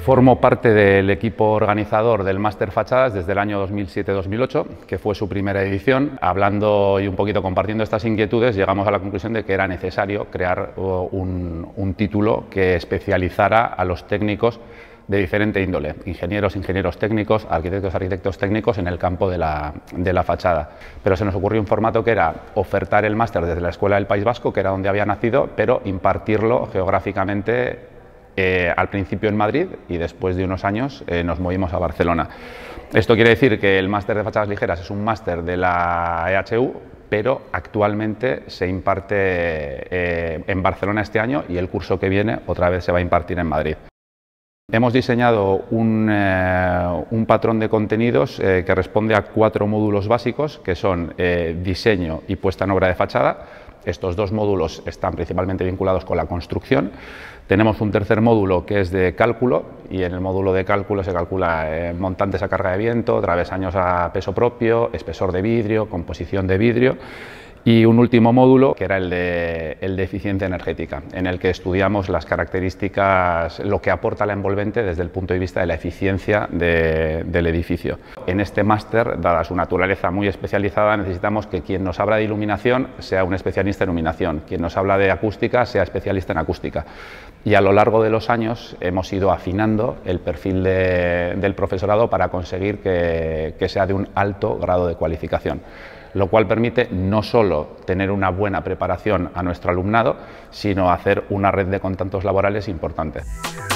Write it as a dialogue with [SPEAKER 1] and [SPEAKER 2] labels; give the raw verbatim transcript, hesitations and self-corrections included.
[SPEAKER 1] Formo parte del equipo organizador del Máster Fachadas desde el año dos mil siete dos mil ocho, que fue su primera edición. Hablando y un poquito compartiendo estas inquietudes, llegamos a la conclusión de que era necesario crear un, un título que especializara a los técnicos de diferente índole, ingenieros, ingenieros técnicos, arquitectos, arquitectos técnicos en el campo de la, de la fachada. Pero se nos ocurrió un formato que era ofertar el máster desde la Escuela del País Vasco, que era donde había nacido, pero impartirlo geográficamente eh, al principio en Madrid y después de unos años eh, nos movimos a Barcelona. Esto quiere decir que el máster de fachadas ligeras es un máster de la E H U, pero actualmente se imparte eh, en Barcelona este año y el curso que viene otra vez se va a impartir en Madrid. Hemos diseñado un, eh, un patrón de contenidos eh, que responde a cuatro módulos básicos, que son eh, diseño y puesta en obra de fachada. Estos dos módulos están principalmente vinculados con la construcción. Tenemos un tercer módulo que es de cálculo, y en el módulo de cálculo se calcula eh, montantes a carga de viento, travesaños a peso propio, espesor de vidrio, composición de vidrio. Y un último módulo, que era el de, el de eficiencia energética, en el que estudiamos las características, lo que aporta la envolvente desde el punto de vista de la eficiencia de, del edificio. En este máster, dada su naturaleza muy especializada, necesitamos que quien nos habla de iluminación sea un especialista en iluminación, quien nos habla de acústica sea especialista en acústica. Y a lo largo de los años hemos ido afinando el perfil de, del profesorado para conseguir que, que sea de un alto grado de cualificación, lo cual permite no solo tener una buena preparación a nuestro alumnado, sino hacer una red de contactos laborales importante.